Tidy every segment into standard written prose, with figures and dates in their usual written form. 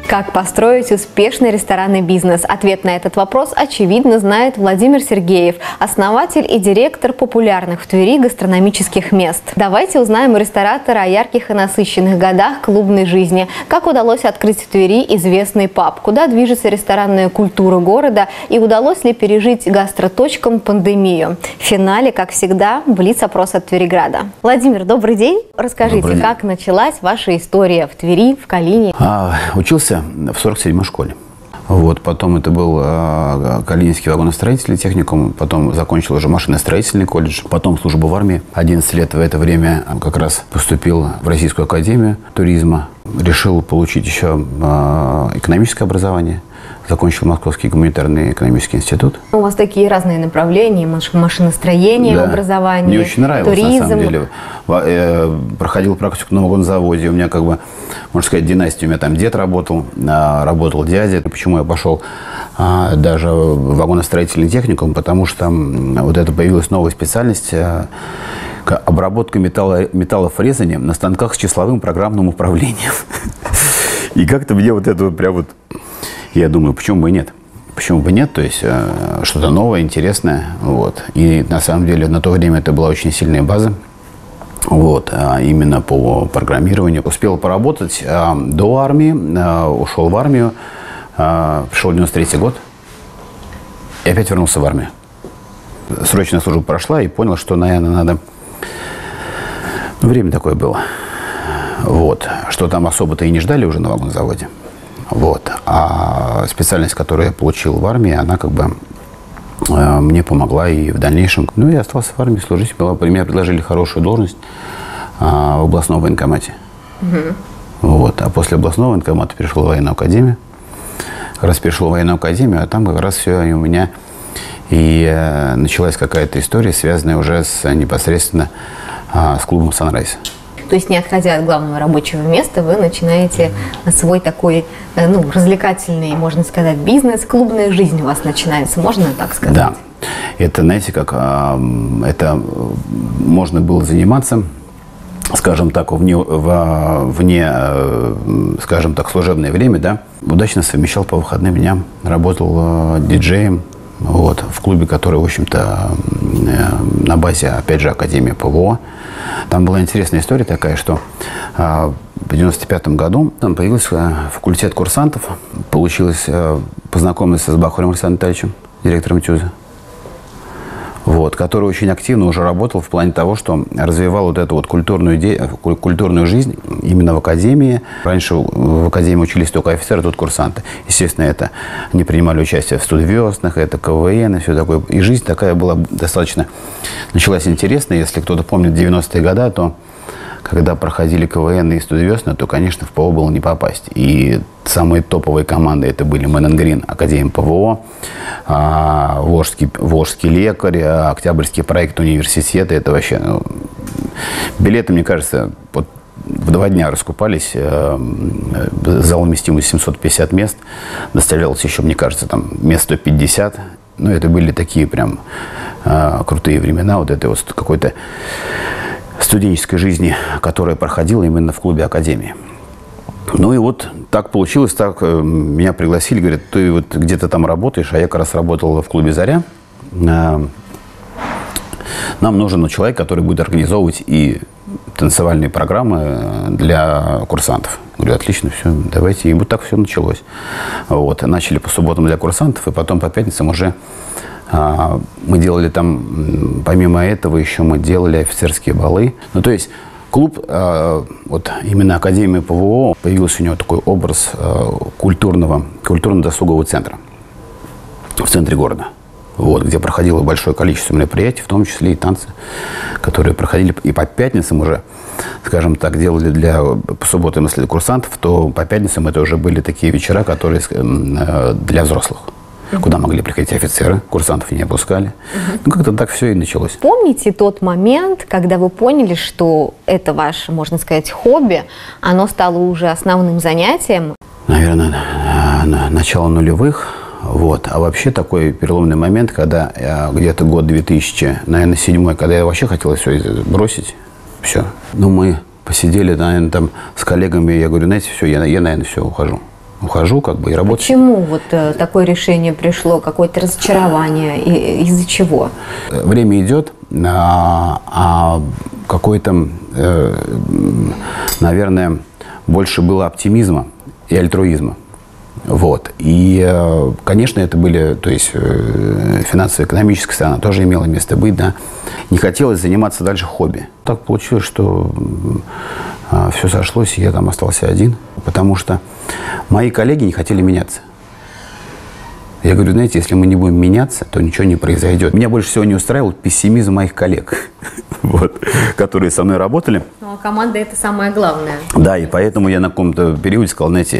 Как построить успешный ресторанный бизнес? Ответ на этот вопрос, очевидно, знает Владимир Сергеев, основатель и директор популярных в Твери гастрономических мест. Давайте узнаем у ресторатора о ярких и насыщенных годах клубной жизни. Как удалось открыть в Твери известный паб? Куда движется ресторанная культура города? И удалось ли пережить гастроточкам пандемию? В финале, как всегда, блиц-опрос от Твериграда. Владимир, добрый день. Расскажите, как началась ваша история в Твери, в Калине? Учился в 47-й школе. Вот, потом это был Калининский вагоностроительный техникум, потом закончил уже машиностроительный колледж, потом службу в армии. 11 лет в это время как раз поступил в Российскую академию туризма. Решил получить еще экономическое образование. Закончил Московский гуманитарный экономический институт. У вас такие разные направления, машиностроение, да, в образовании, мне очень нравилось, туризм. На самом деле. Проходил практику на вагонзаводе. У меня, как бы, можно сказать, династия. У меня там дед работал, работал дядя. Почему я пошел даже в вагоностроительный техникум? Потому что вот это появилась новая специальность обработка металлофрезания на станках с числовым программным управлением. И как-то мне вот это вот прям вот... Я думаю, почему бы и нет? Почему бы нет? То есть что-то новое, интересное. Вот. И на самом деле на то время это была очень сильная база. Вот, именно по программированию. Успел поработать до армии, ушел в армию, пришел 93-й год и опять вернулся в армию. Срочная служба прошла и понял, что, наверное, надо... Время такое было. Вот. Что там особо-то и не ждали уже на вагонзаводе. Вот. А специальность, которую я получил в армии, она как бы мне помогла и в дальнейшем. Ну, я остался в армии служить. Мне предложили хорошую должность в областном военкомате. Вот. А после областного военкомата перешел в военную академию. Как раз перешел в военную академию, а там как раз все у меня и началась какая-то история, связанная уже непосредственно с клубом «Санрайз». То есть, не отходя от главного рабочего места, вы начинаете свой такой, развлекательный, можно сказать, бизнес, клубная жизнь у вас начинается, можно так сказать? Да. Это, знаете, как это можно было заниматься, скажем так, вне, скажем так, служебное время, да. Удачно совмещал по выходным дням, работал диджеем, вот, в клубе, который, в общем-то, на базе, опять же, Академии ПВО. Там была интересная история такая, что в 95 году там появился факультет курсантов. Получилось познакомиться с Бахарем Александром Витальевичем, директором ТЮЗа, вот, который очень активно уже работал в плане того, что развивал вот эту вот культурную жизнь именно в академии. Раньше в академии учились только офицеры, тут курсанты. Естественно, это они принимали участие в студвёстных, это КВН и все такое. И жизнь такая была достаточно, началась интересная. Если кто-то помнит 90-е годы, то когда проходили КВН и студвёстные, то, конечно, в ПВО было не попасть. И самые топовые команды это были Мэн энд Грин, Академия ПВО, Волжский лекарь, Октябрьский проект университета. Это вообще... билеты, мне кажется, вот в 2 дня раскупались. Зал вместимостью 750 мест. Доставлялось еще, мне кажется, там мест 150. Ну, это были такие прям крутые времена. Вот это вот какой-то студенческой жизни, которая проходила именно в клубе Академии. Ну и вот так получилось, так меня пригласили, говорят, ты вот где-то там работаешь, а я как раз работал в клубе «Заря». Нам нужен человек, который будет организовывать и танцевальные программы для курсантов. Говорю, отлично, все, давайте. И вот так все началось. Вот. Начали по субботам для курсантов, и потом по пятницам уже мы делали там, помимо этого, еще мы делали офицерские балы. Ну, то есть клуб, вот именно Академия ПВО, появился у него такой образ культурно-досугового центра в центре города. Вот, где проходило большое количество мероприятий, в том числе и танцы, которые проходили и по пятницам уже, скажем так, делали по субботам, если для курсантов, то по пятницам это уже были такие вечера, которые для взрослых. Куда могли приходить офицеры, курсантов не опускали. Ну, как-то так все и началось. Помните тот момент, когда вы поняли, что это ваше, можно сказать, хобби, оно стало уже основным занятием? Наверное, начало нулевых. Вот. А вообще такой переломный момент, когда где-то год 2000, наверное, 2007, когда я вообще хотел все бросить, все. Ну, мы посидели, наверное, там с коллегами, я говорю, знаете, все, я наверное, все, ухожу. ухожу как бы и работаю. Почему вот такое решение пришло, какое-то разочарование, из-за чего? Время идет, а какой-то, наверное, больше было оптимизма и альтруизма. Вот. И, конечно, это были, то есть, финансово-экономическая сторона тоже имела место быть, да. Не хотелось заниматься дальше хобби. Так получилось, что все сошлось, и я там остался один, потому что мои коллеги не хотели меняться. Я говорю, знаете, если мы не будем меняться, то ничего не произойдет. Меня больше всего не устраивал пессимизм моих коллег, вот, которые со мной работали. Ну, а команда – это самое главное. Да, и поэтому я на каком-то периоде сказал, знаете,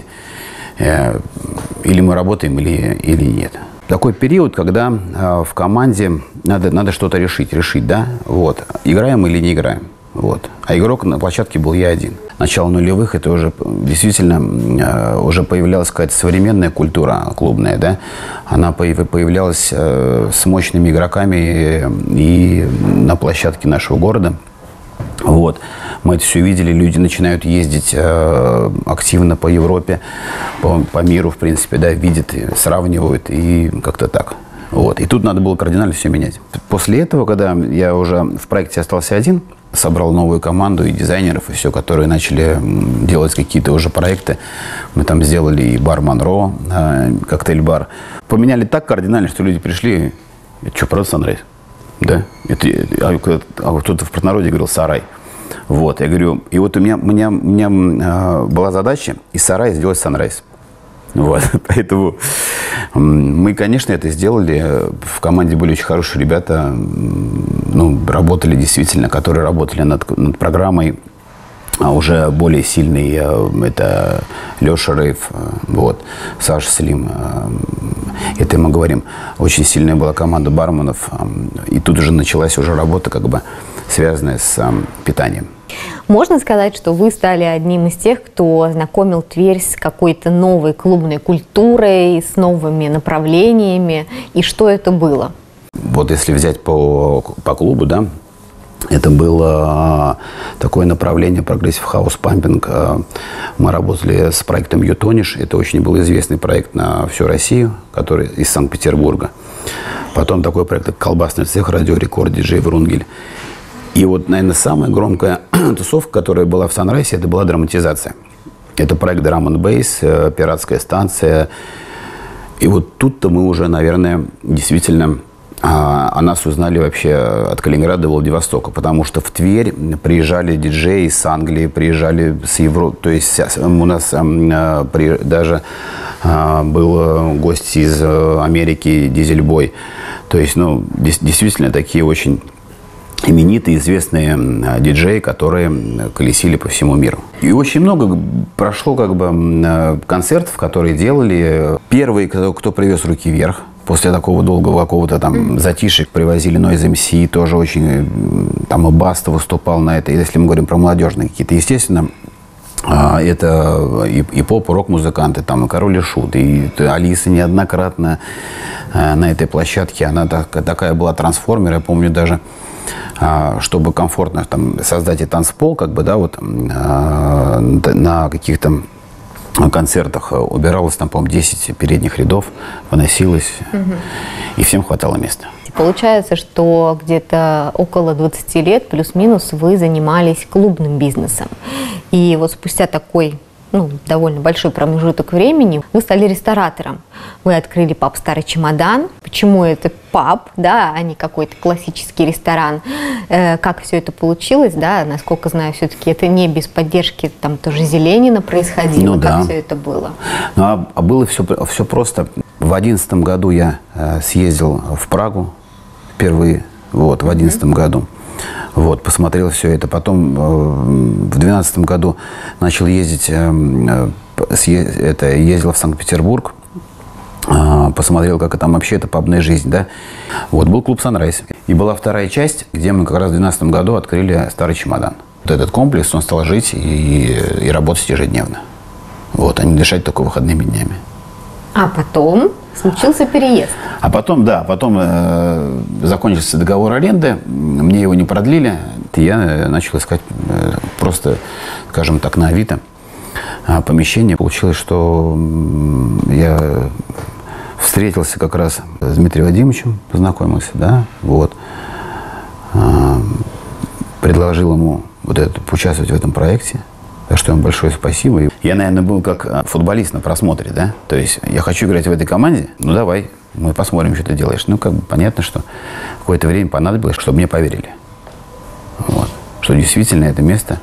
или мы работаем, или нет. Такой период, когда в команде надо что-то решить, да, вот, играем или не играем. Вот. А игрок на площадке был я один. Начало нулевых, это уже действительно уже появлялась какая-то современная культура клубная, да. Она появлялась с мощными игроками и на площадке нашего города. Вот. Мы это все видели, люди начинают ездить активно по Европе, по миру, в принципе, да, видят, сравнивают и как-то так. Вот. И тут надо было кардинально все менять. После этого, когда я уже в проекте остался один, собрал новую команду и дизайнеров, и все, которые начали делать какие-то уже проекты. Мы там сделали и бар Монро, коктейль-бар. Поменяли так кардинально, что люди пришли, это что, правда Sunrise? Да? А кто-то в простонародье говорил сарай. Вот, я говорю, и вот у меня была задача из сарая сделать Sunrise. Вот, поэтому мы, конечно, это сделали. В команде были очень хорошие ребята, ну, работали действительно, которые работали над программой. Уже более сильный это Леша Рейв, вот, Саша Слим. Это мы говорим, очень сильная была команда барменов. И тут уже началась уже работа, как бы связанная с питанием. Можно сказать, что вы стали одним из тех, кто знакомил Тверь с какой-то новой клубной культурой, с новыми направлениями. И что это было? Вот если взять по клубу, да, это было такое направление прогрессив хаус пампинг. Мы работали с проектом Ютониш. Это очень был известный проект на всю Россию, который из Санкт-Петербурга. Потом такой проект, как «Колбасный цех», «Радиорекорд», «Диджей Врунгель». И вот, наверное, самая громкая тусовка, которая была в Sunrise, это была драматизация. Это проект Drum and Bass, пиратская станция. И вот тут-то мы уже, наверное, действительно о нас узнали вообще от Калининграда до Владивостока, потому что в Тверь приезжали диджеи с Англии, приезжали с Европы, то есть у нас даже был гость из Америки, Дизельбой. То есть, ну, действительно такие очень именитые, известные диджеи, которые колесили по всему миру. И очень много прошло как бы концертов, которые делали. Первый, кто привез руки вверх, после такого долгого какого-то там затишья, привозили Noise MC, тоже очень, там и Баста выступал на это. Если мы говорим про молодежные какие-то, естественно, это и поп, и рок-музыканты, там и Король и Шут, и Алиса неоднократно на этой площадке. Она такая была трансформер, я помню даже, чтобы комфортно там создать и танцпол, как бы, да, вот на каких-то концертах убиралось там, по-моему, 10 передних рядов, выносилось, и всем хватало места. Получается, что где-то около 20 лет, плюс-минус, вы занимались клубным бизнесом. И вот спустя такой, ну, довольно большой промежуток времени вы стали ресторатором. Вы открыли паб «Старый чемодан». Почему это паб, да, а не какой-то классический ресторан? Как все это получилось, да? Насколько знаю, все-таки это не без поддержки, там тоже Зеленина происходило. Ну, как да. Все это было? Ну, а было все просто. В 2011 году я съездил в Прагу впервые, вот, в 2011 году. Вот, посмотрел все это. Потом в 2012 году начал ездить, ездил в Санкт-Петербург, посмотрел, как там вообще это пабная жизнь, да. Вот, был клуб Sunrise. И была вторая часть, где мы как раз в 2012 году открыли «Старый чемодан». Вот этот комплекс, он стал жить и работать ежедневно. Вот, а не дышать только выходными днями. А потом случился переезд. А потом, да, закончился договор аренды, мне его не продлили, и я начал искать просто, скажем так, на Авито помещение. Получилось, что я встретился как раз с Дмитрием Вадимовичем, познакомился, да, вот. Предложил ему вот это, поучаствовать в этом проекте, за что ему большое спасибо. Я, наверное, был как футболист на просмотре, да, то есть я хочу играть в этой команде, ну давай, мы посмотрим, что ты делаешь. Ну, как бы понятно, что какое-то время понадобилось, чтобы мне поверили. Вот. Что действительно это место,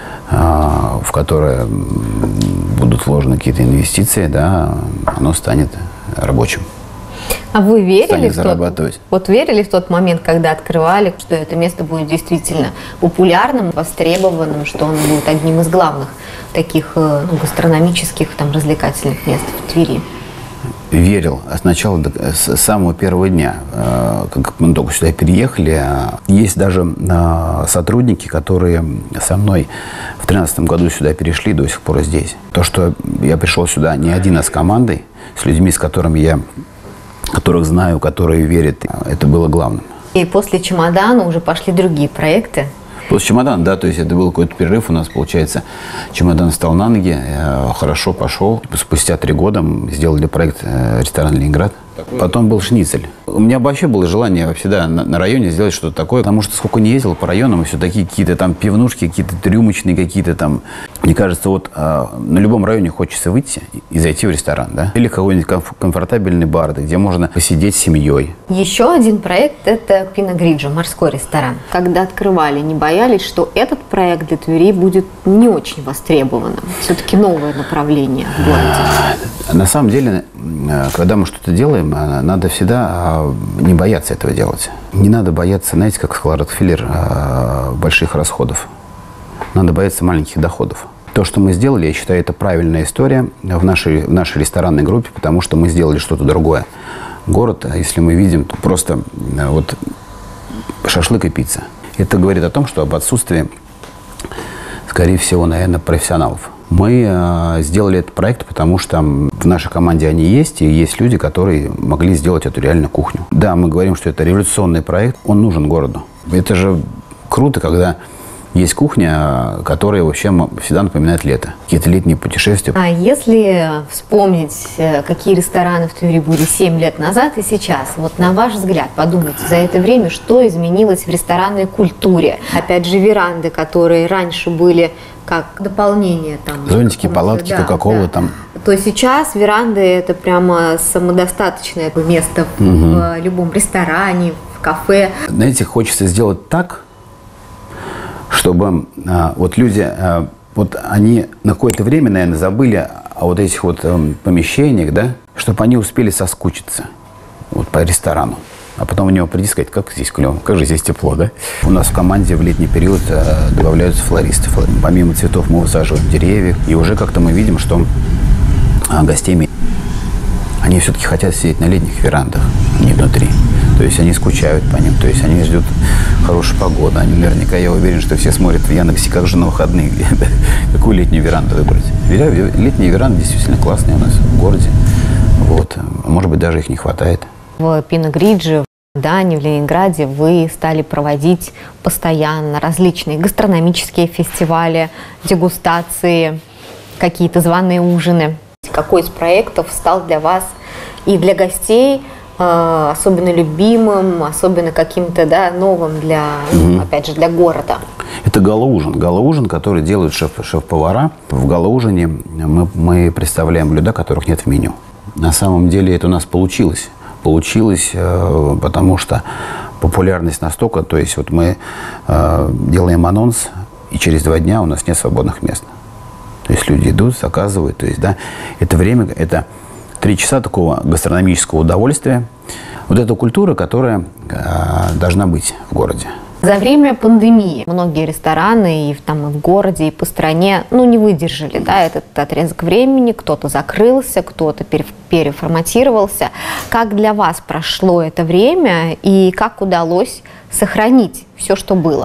в которое будут вложены какие-то инвестиции, да, оно станет рабочим. А вы верили вот верили в тот момент, когда открывали, что это место будет действительно популярным, востребованным, что оно будет одним из главных таких гастрономических, развлекательных мест в Твери? Верил. Сначала, с самого первого дня, как мы только сюда переехали. Есть даже сотрудники, которые со мной в 2013 году сюда перешли, до сих пор здесь. То, что я пришел сюда не один, а с командой, с людьми, с которыми которых знаю, которые верят, это было главным. И после «Чемодана» уже пошли другие проекты? После «Чемодана», да, то есть это был какой-то перерыв у нас, получается. «Чемодан» встал на ноги, хорошо пошел. Спустя 3 года мы сделали проект «Ресторан Ленинград». Потом был «Шницель». У меня вообще было желание всегда на районе сделать что-то такое, потому что сколько не ездил по районам, и все такие какие-то там пивнушки, какие-то трюмочные, какие-то там. Мне кажется, вот на любом районе хочется выйти и зайти в ресторан, да? Или какой-нибудь комфортабельный бар, где можно посидеть с семьей. Еще один проект – это Pinot Grigio, морской ресторан. Когда открывали, не боялись, что этот проект для Твери будет не очень востребованным? Все-таки новое направление в городе. На самом деле, когда мы что-то делаем, надо всегда не бояться этого делать. Не надо бояться, знаете, как сказал Рокфеллер, больших расходов. Надо бояться маленьких доходов. То, что мы сделали, я считаю, это правильная история в нашей ресторанной группе, потому что мы сделали что-то другое. Город, если мы видим, то просто вот шашлык и пицца. Это говорит о том, что об отсутствии, скорее всего, наверное, профессионалов. Мы сделали этот проект, потому что в нашей команде они есть, и есть люди, которые могли сделать эту реальную кухню. Да, мы говорим, что это революционный проект, он нужен городу. Это же круто, когда есть кухня, которая вообще всегда напоминает лето. Какие-то летние путешествия. А если вспомнить, какие рестораны в Твери были 7 лет назад и сейчас, вот на ваш взгляд, подумайте, за это время, что изменилось в ресторанной культуре? Опять же, веранды, которые раньше были как дополнение. Зонтики, палатки, кока-кола там. То сейчас веранды – это прямо самодостаточное место в любом ресторане, в кафе. Знаете, хочется сделать так, чтобы вот люди, вот они на какое-то время, наверное, забыли о вот этих вот помещениях, да, чтобы они успели соскучиться вот по ресторану. А потом в него прийти и сказать, как здесь клево, как же здесь тепло, да? У нас в команде в летний период добавляются флористы. Помимо цветов мы высаживаем деревья. И уже как-то мы видим, что гостей, они все-таки хотят сидеть на летних верандах, не внутри. То есть они скучают по ним, то есть они ждут хорошей погоды. Они наверняка, я уверен, что все смотрят в Яндексе, как же на выходные, какую летнюю веранду выбрать. Летние веранды действительно классные у нас в городе. Вот. Может быть, даже их не хватает. В Pinot Grigio, в Дане, в Ленинграде вы стали проводить постоянно различные гастрономические фестивали, дегустации, какие-то званые ужины. Какой из проектов стал для вас и для гостей особенно любимым, особенно каким-то, да, новым для, опять же, для города? Это гала-ужин. Гала-ужин, который делают шеф-повара. В гала-ужине мы представляем блюда, которых нет в меню. На самом деле это у нас получилось. Получилось, потому что популярность настолько, то есть вот мы делаем анонс, и через 2 дня у нас нет свободных мест. То есть люди идут, заказывают, то есть, да, это время, это 3 часа такого гастрономического удовольствия. Вот эта культура, которая должна быть в городе. За время пандемии многие рестораны и в городе, и по стране не выдержали, да, этот отрезок времени. Кто-то закрылся, кто-то переформатировался. Как для вас прошло это время и как удалось сохранить все, что было?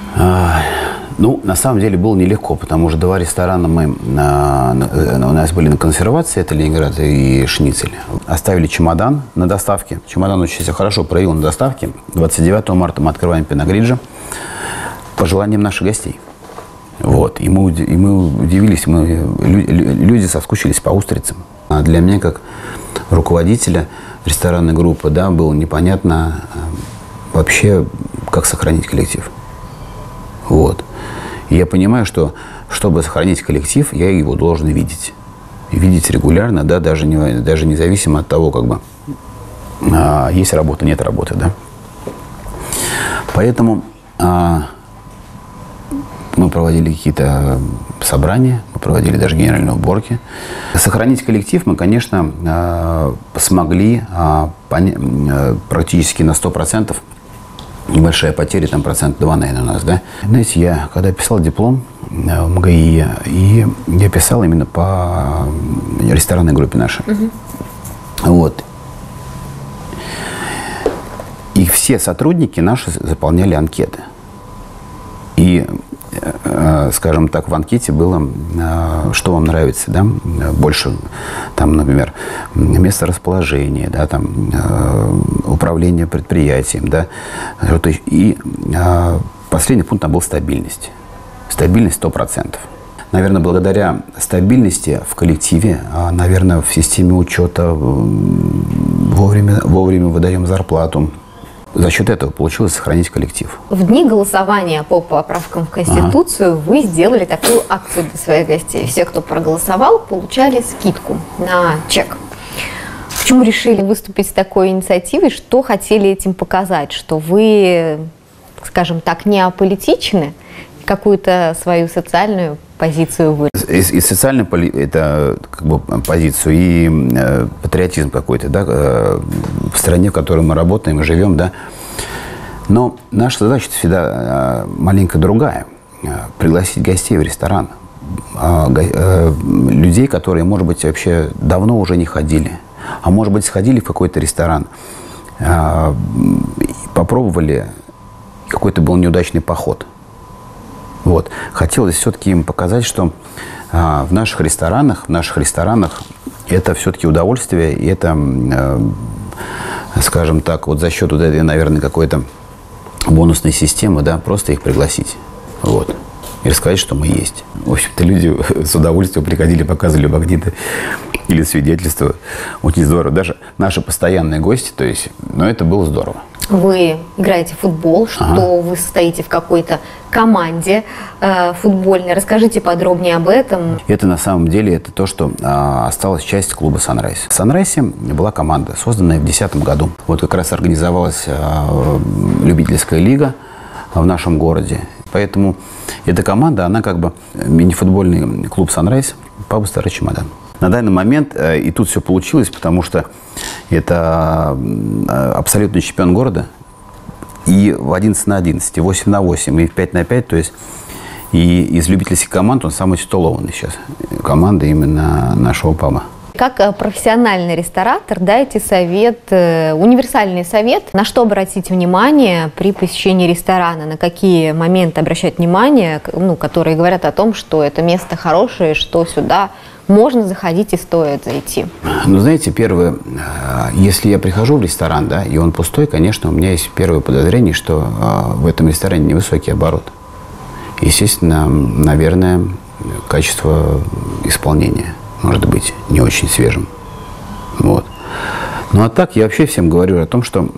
На самом деле было нелегко, потому что 2 ресторана у нас были на консервации, это Ленинград и Шницель. Оставили «Чемодан» на доставке. «Чемодан» очень себя хорошо проявил на доставке. 29 марта мы открываем Pinot Grigio по желаниям наших гостей. Вот. И мы удивились, люди соскучились по устрицам. А для меня, как руководителя ресторанной группы, да, было непонятно вообще, как сохранить коллектив. Вот. И я понимаю, что чтобы сохранить коллектив, я его должен видеть. И видеть регулярно, да, даже независимо от того, как бы есть работа, нет работы, да. Поэтому мы проводили какие-то собрания, мы проводили даже генеральные уборки. Сохранить коллектив мы, конечно, смогли практически на 100%. Небольшая потеря, там 2%, наверное, у нас, да. Знаете, я когда писал диплом в МГИ, и я писал именно по ресторанной группе нашей. Вот. И все сотрудники наши заполняли анкеты. И, скажем так, в анкете было, что вам нравится, да, больше, там, например, место расположения, да, там, управление предприятием, да, и последний пункт там был стабильность. Стабильность 100%. Наверное, благодаря стабильности в коллективе, наверное, в системе учета вовремя выдаем зарплату. За счет этого получилось сохранить коллектив. В дни голосования по поправкам в Конституцию вы сделали такую акцию для своих гостей. Все, кто проголосовал, получали скидку на чек. Почему решили выступить с такой инициативой? Что хотели этим показать? Что вы, скажем так, не аполитичны, какую-то свою социальную позицию выразили? И социальную это, как бы, позицию, и патриотизм какой-то, да, в стране, в которой мы работаем и живем, да. Но наша задача всегда маленько другая. Пригласить гостей в ресторан. Людей, которые, может быть, вообще давно уже не ходили. А может быть, сходили в какой-то ресторан, попробовали, какой-то был неудачный поход. Вот. Хотелось все-таки им показать, что в наших ресторанах это все-таки удовольствие, и это, скажем так, вот за счет вот этой, наверное, какой-то бонусной системы, да, просто их пригласить. Вот. И рассказать, что мы есть. В общем-то, люди с удовольствием приходили, показывали магниты или свидетельства. Очень здорово. Даже наши постоянные гости, то есть, но это было здорово. Вы играете в футбол, что вы состоите в какой-то команде футбольной. Расскажите подробнее об этом. Это на самом деле это то, что осталась часть клуба «Санрайз». В «Санрайзе» была команда, созданная в 2010 году. Вот как раз организовалась любительская лига в нашем городе. Поэтому эта команда, она как бы мини-футбольный клуб «Санрайз» «Папа Старый Чемодан». На данный момент и тут все получилось, потому что это абсолютный чемпион города. И в 11 на 11, 8 на 8 и в 5 на 5. То есть и из любительских команд он самый титулованный сейчас. Команда именно нашего паба. Как профессиональный ресторатор дайте совет, универсальный совет, на что обратить внимание при посещении ресторана, на какие моменты обращать внимание, которые говорят о том, что это место хорошее, что сюда можно заходить и стоит зайти. Ну, знаете, первое, если я прихожу в ресторан, да, и он пустой, конечно, у меня есть первое подозрение, что в этом ресторане невысокий оборот. Естественно, наверное, качество исполнения может быть не очень свежим. Вот. Ну, а так я вообще всем говорю о том, что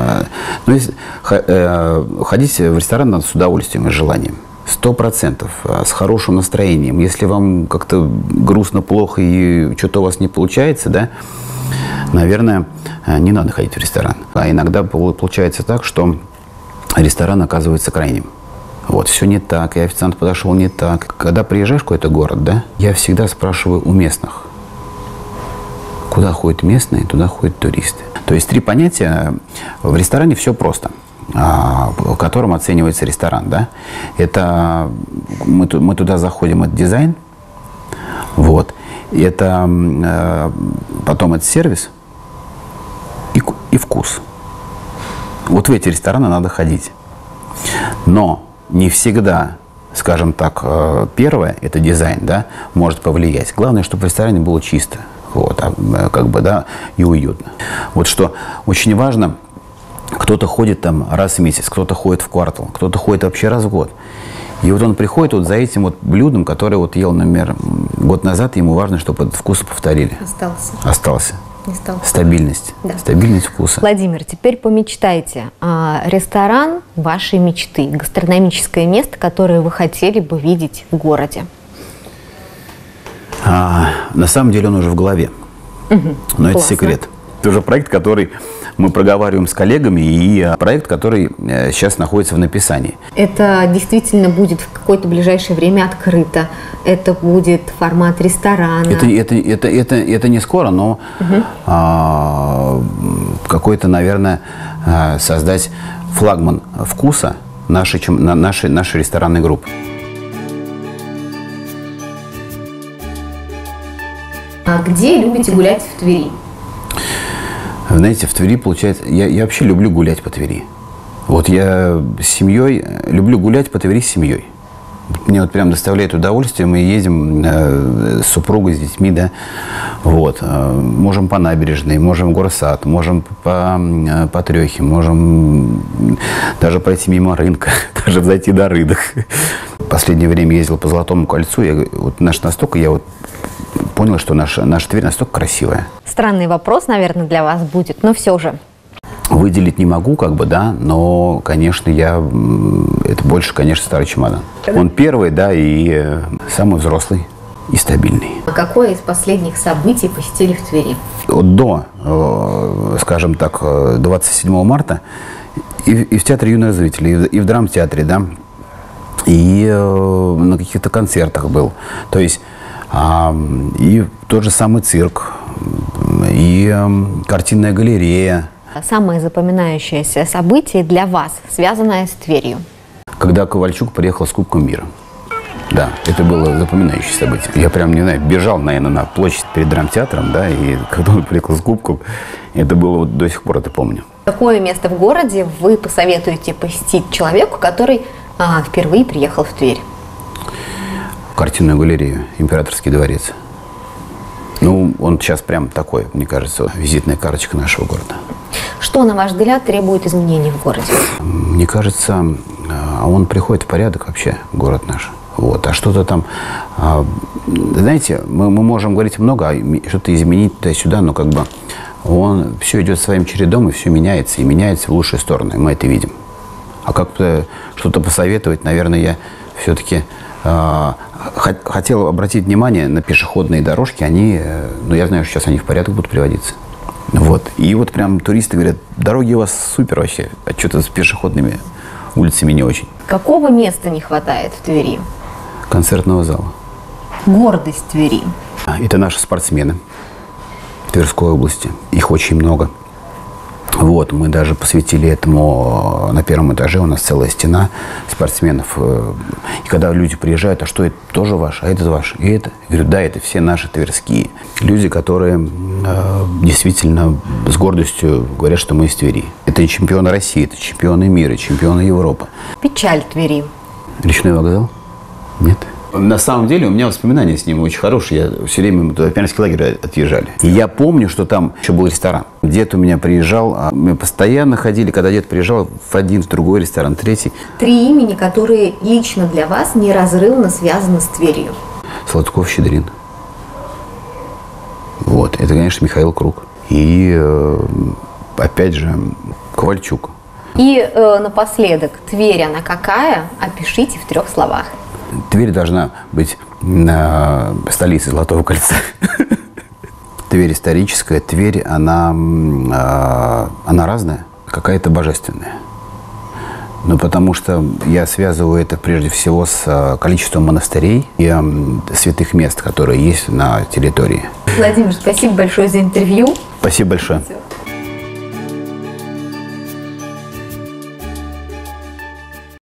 ходить в ресторан надо с удовольствием и желанием. 100%, с хорошим настроением. Если вам как-то грустно, плохо и что-то у вас не получается, да, наверное, не надо ходить в ресторан. А иногда получается так, что ресторан оказывается крайним. Вот, все не так, и официант подошел не так. Когда приезжаешь в какой-то город, да, я всегда спрашиваю у местных, куда ходят местные, туда ходят туристы. То есть 3 понятия. В ресторане все просто. В котором оценивается ресторан, да, это мы туда заходим, это дизайн, вот, это потом это сервис и вкус. Вот в эти рестораны надо ходить, но не всегда, скажем так, первое, это дизайн, да, может повлиять. Главное, чтобы в ресторане было чисто, вот, как бы, да, и уютно. Вот что очень важно. Кто-то ходит там раз в месяц, кто-то ходит в квартал, кто-то ходит вообще раз в год. И вот он приходит вот за этим вот блюдом, которое вот ел, например, год назад, ему важно, чтобы этот вкус повторили. Остался. Не стал. Стабильность. Да. Стабильность вкуса. Владимир, теперь помечтайте. Ресторан вашей мечты, гастрономическое место, которое вы хотели бы видеть в городе. На самом деле он уже в голове. Но это секрет. Это уже проект, который мы проговариваем с коллегами, и проект, который сейчас находится в написании. Это действительно будет в какое-то ближайшее время открыто? Это будет формат ресторана? Это не скоро, но какой-то, наверное, создать флагман вкуса нашей ресторанной группы. А где любите гулять в Твери? Знаете, в Твери, получается, я вообще люблю гулять по Твери. Вот я с семьей, люблю гулять по Твери с семьей. Мне вот прям доставляет удовольствие, мы едем с супругой, с детьми, да, вот. Можем по набережной, можем в Горсад, можем по Трехе, можем даже пройти мимо рынка, даже зайти до рынок. В последнее время ездил по Золотому кольцу, я понял, что наша Тверь настолько красивая. Странный вопрос, наверное, для вас будет, но все же. Выделить не могу, да, но, конечно, это больше, конечно, старый чемодан. Он первый, да, и самый взрослый и стабильный. А какое из последних событий посетили в Твери? До, скажем так, 27 марта и в Театре юных зрителей, и в драмтеатре, да, и на каких-то концертах был. То есть и тот же самый цирк, и картинная галерея. Самое запоминающееся событие для вас, связанное с Тверью? Когда Ковальчук приехал с Кубком мира. Да, это было запоминающее событие. Я прям, не знаю, бежал, наверное, на площадь перед драмтеатром, да, и когда он приехал с Кубком, это было вот до сих пор, это помню. Какое место в городе вы посоветуете посетить человеку, который впервые приехал в Тверь? Картинную галерею, Императорский дворец. Ну, он сейчас прям такой, мне кажется, визитная карточка нашего города. Что, на ваш взгляд, требует изменений в городе? Мне кажется, он приходит в порядок вообще, город наш. Вот. А что-то там, знаете, мы можем говорить много, что-то изменить туда-сюда, но он все идет своим чередом, и все меняется, и меняется в лучшую сторону, и мы это видим. А как-то что-то посоветовать, наверное, я все-таки хотел обратить внимание на пешеходные дорожки. Я знаю, что сейчас они в порядок будут приводиться. Вот. И вот прям туристы говорят, дороги у вас супер вообще, а что-то с пешеходными улицами не очень. Какого места не хватает в Твери? Концертного зала. Гордость Твери? Это наши спортсмены Тверской области. Их очень много. Вот, мы даже посвятили этому на первом этаже, у нас целая стена спортсменов. И когда люди приезжают, а что это тоже ваше, а это ваше, и это? Я говорю, да, это все наши тверские. Люди, которые действительно с гордостью говорят, что мы из Твери. Это и чемпионы России, это чемпионы мира, чемпионы Европы. Печаль Твери? Речной вокзал? Нет. На самом деле у меня воспоминания с ним очень хорошие. Я все время туда в пионерский лагерь отъезжали. И я помню, что там еще был ресторан. Дед у меня приезжал, мы постоянно ходили, когда дед приезжал в один, в другой ресторан, третий. 3 имени, которые лично для вас неразрывно связаны с Тверью. Сладков-Щедрин. Вот, это, конечно, Михаил Круг. И, опять же, Ковальчук. И напоследок, Тверь, она какая? Опишите в 3 словах. Тверь должна быть столицей Золотого кольца. Тверь историческая, Тверь, она разная, какая-то божественная. Ну, потому что я связываю это прежде всего с количеством монастырей и святых мест, которые есть на территории. Владимир, спасибо большое за интервью. Спасибо большое.